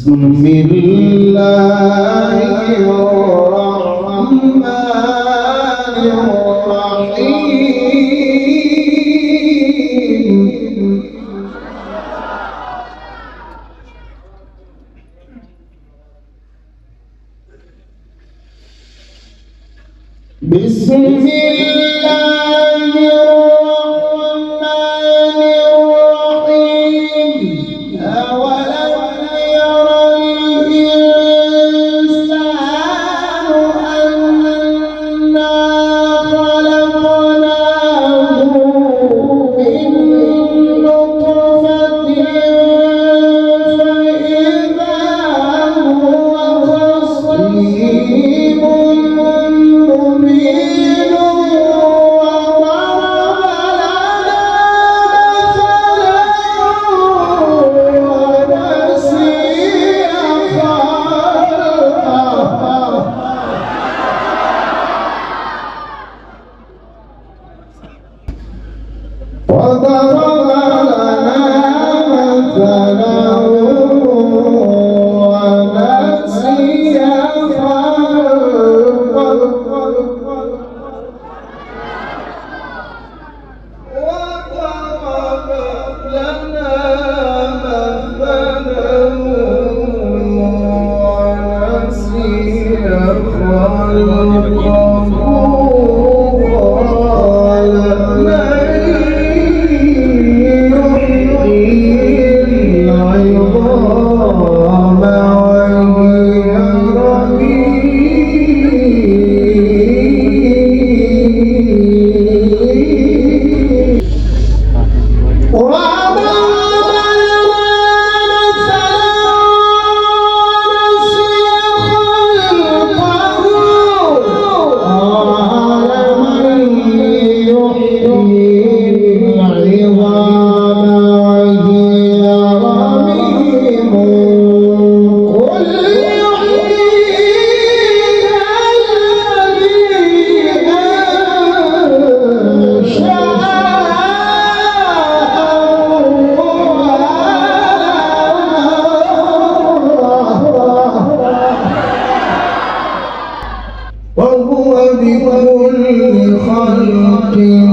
بسم الله الرحمن الرحيم. بسم الله الرحمن الرحيم. أولم يرى الإنسان أنا خلقناه من نطفة فإذا هو خصيم مبين وضرب لنا مثلا ونسي وهو بكل خلق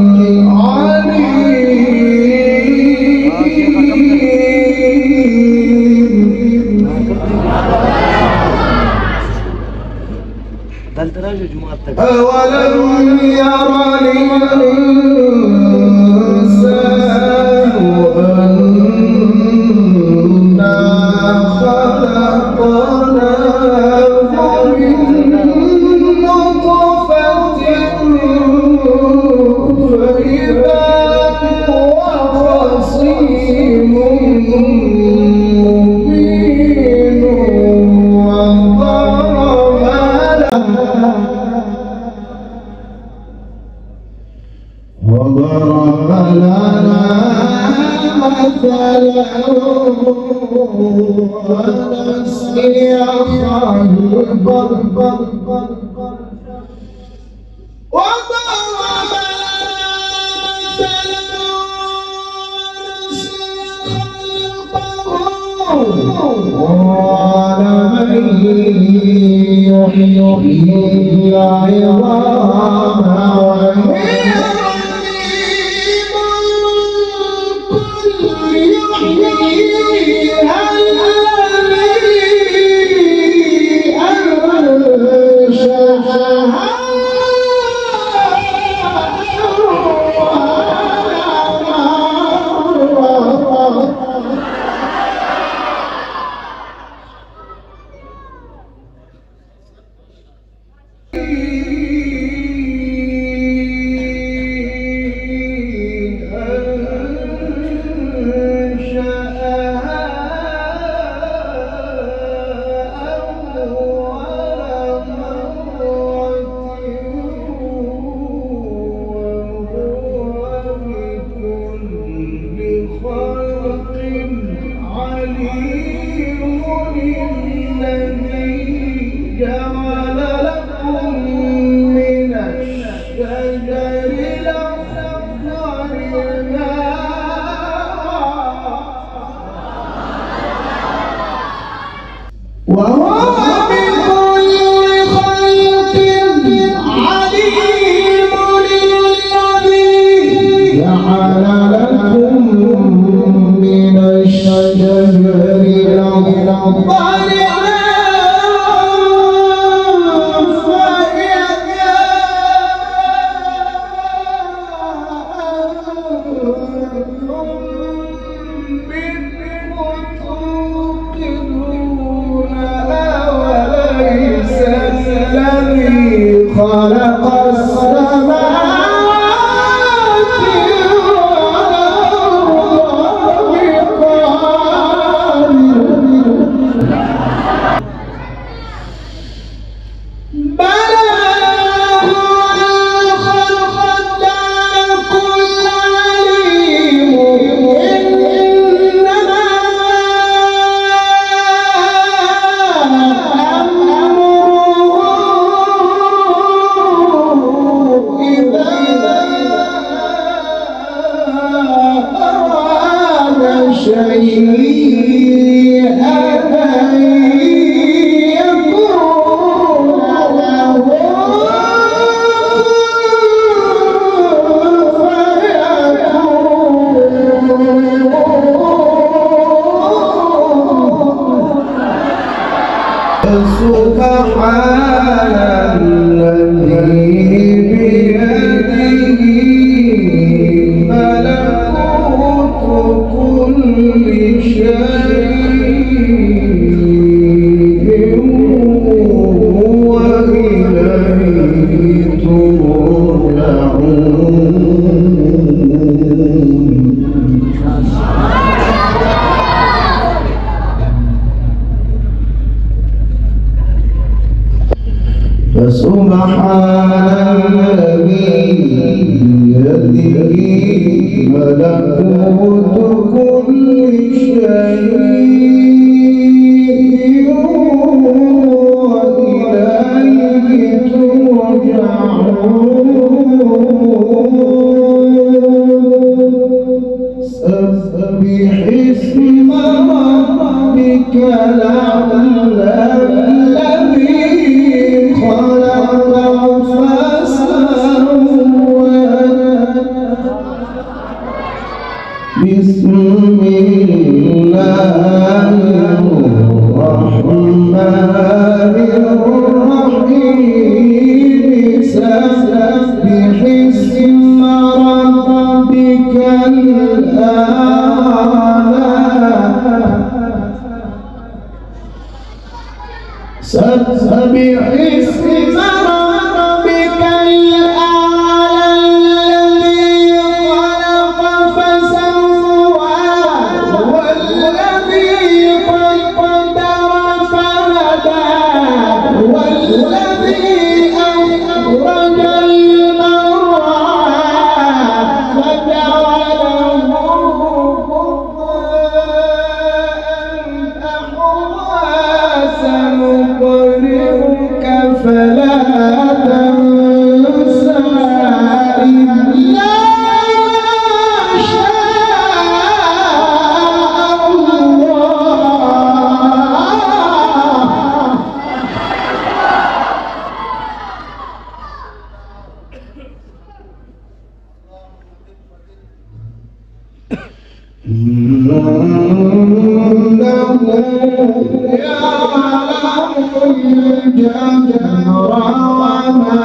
عليم. أولم يرى الإنسان أنا خلقناه من نطفة فإذا هو خصيم مبين وضرب لنا مثلا ونسي خلقه قال من يحيي العظام وهي رميم قل يحييها الذي أنشأها جعل لكم من الشجر الأخضر نارا وهو بكل خلق عليم الذي جعل لكم من الشجر الأخضر خلق السماوات والأرض بلى خلق كل عليم إنما سبحان الذي بيده ملكوت كل شيء وإليه ترجعون. فسبحان الذي بيده ملكوت كل شيء وإليه ترجعون. سبح اسم ربك الأعلى بسم الله الرحمن الرحيم سبح اسم ربك الأعلى سبح اسم ربك فلا تنسى إلا شاء الجهر وما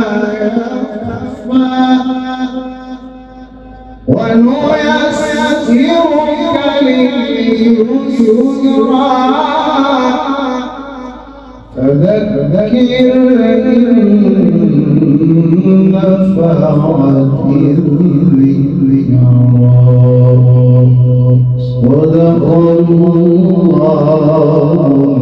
يخفى ونيسرك لليسرى فذكر إن نفعت الذكرى صدق الله